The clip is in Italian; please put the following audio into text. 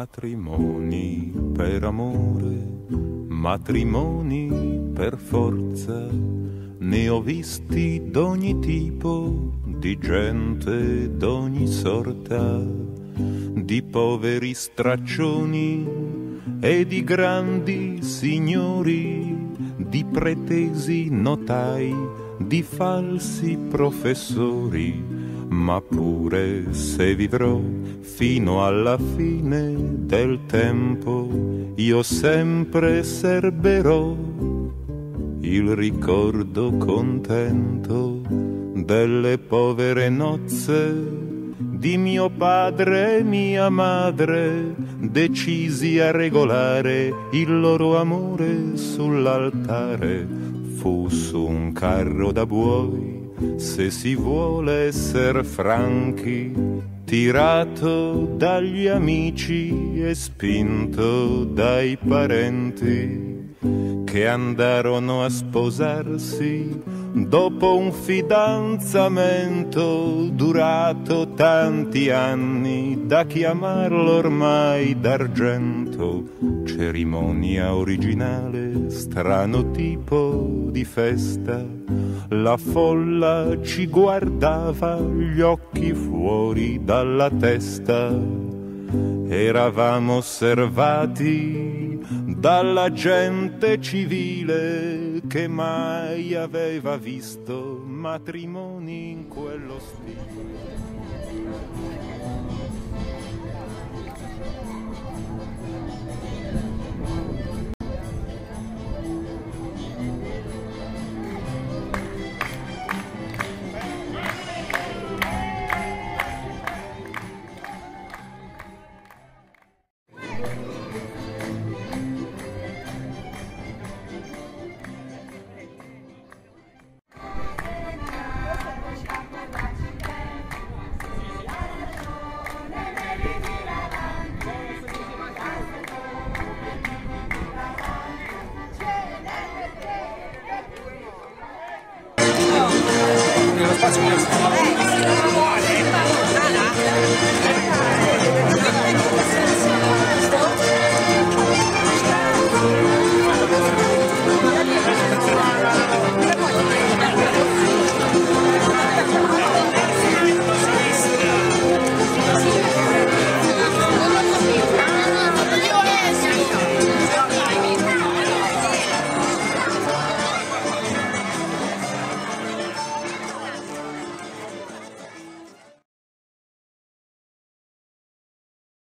Matrimoni per amore, matrimoni per forza, ne ho visti d'ogni tipo, di gente d'ogni sorta, di poveri straccioni e di grandi signori, di pretesi notai, di falsi professori. Ma pure se vivrò fino alla fine del tempo, io sempre serberò il ricordo contento delle povere nozze di mio padre e mia madre, decisi a regolare il loro amore sull'altare. Fu su un carro da buoi, se si vuole esser franchi, tirato dagli amici e spinto dai parenti, che andarono a sposarsi dopo un fidanzamento durato tanti anni, da chiamarlo ormai d'argento. Cerimonia originale, strano tipo di festa, la folla ci guardava, gli occhi fuori dalla testa. Eravamo osservati dalla gente civile che mai aveva visto matrimoni in quello stile. Nello spazio